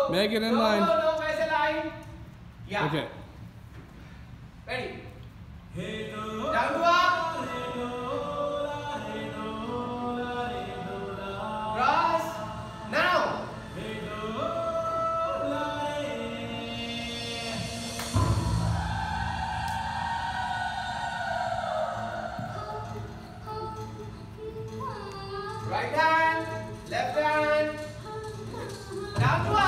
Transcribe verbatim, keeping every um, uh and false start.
Make it in no, line. No, no, where's the line? Yeah. Okay. Ready? Down to up. Cross. Now. Right hand, left hand. Down to up.